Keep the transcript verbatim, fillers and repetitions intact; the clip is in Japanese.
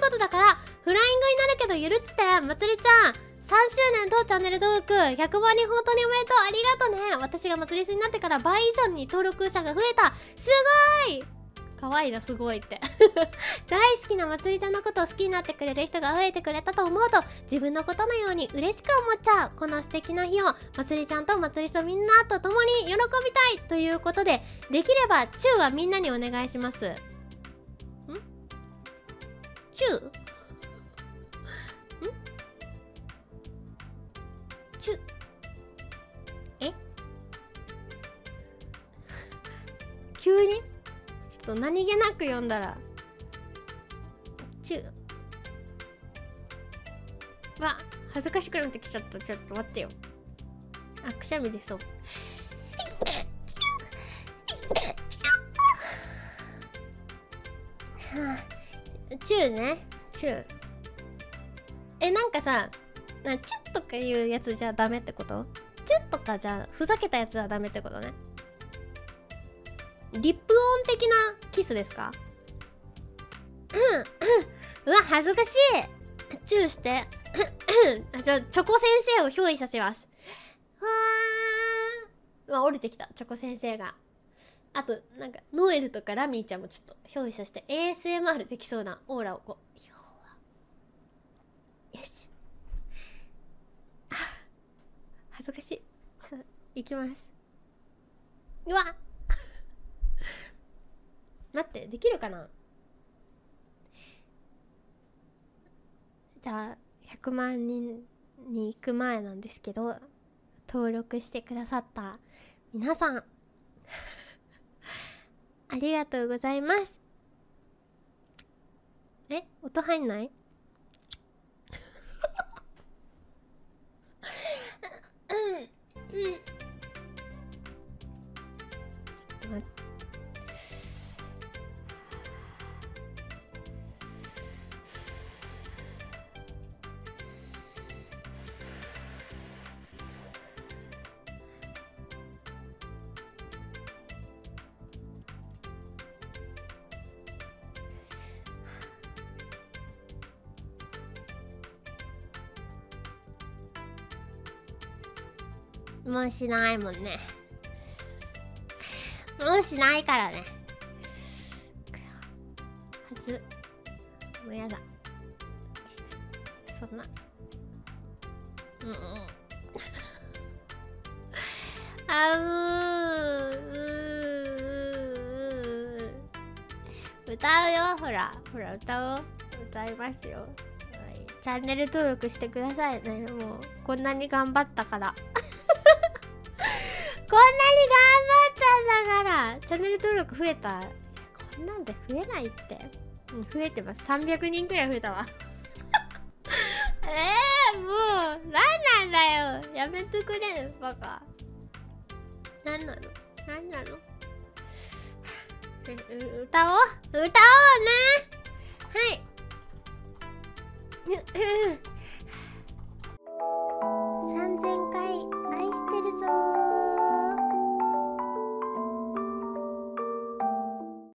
事だからフライングになるけどゆるっちて。まつりちゃんさんしゅうねんとチャンネル登録ひゃくまん人本当におめでとう。ありがとね。私がまつりすになってから倍以上に登録者が増えた。すごい。かわいいな、すごいって大好きなまつりちゃんのことを好きになってくれる人が増えてくれたと思うと自分のことのように嬉しく思っちゃう。この素敵な日をまつりちゃんとまつりそみんなと共に喜びたいということで、できればチューはみんなにお願いします。んチューんチューえ急にちょっと何気なく読んだらチューわ恥ずかしくなってきちゃった。ちょっと待ってよ。あくしゃみ出そう。チューねチューえなんかさなチュッとかいうやつじゃダメってこと？チュッとかじゃふざけたやつはダメってことね。リップオン的なキスですか？うんうんうわ恥ずかしい。チューしてあじゃあチョコ先生を憑依させます。わーうわ降りてきたチョコ先生が。あとなんかノエルとかラミーちゃんもちょっと憑依させて エーエスエムアール できそうなオーラをこうよしあ恥ずかしい。いきます。うわ待ってできるかな。じゃあひゃくまんにんに行く前なんですけど登録してくださった皆さんありがとうございます。え音入んないうんうんちょっと待ってもうしないもんね。もうしないからね。はずもうやだそんなうんうんあうー歌うよ。ほらほら歌おう。歌いますよ、はい、チャンネル登録してくださいね。もうこんなに頑張ったからこんなに頑張ったんだからチャンネル登録増えた。こんなんで増えないって、うん、増えてます。さんびゃくにんくらい増えたわえー、もうなんなんだよやめてくれるバカ。なんなのなんなのう歌おう歌おうね。はい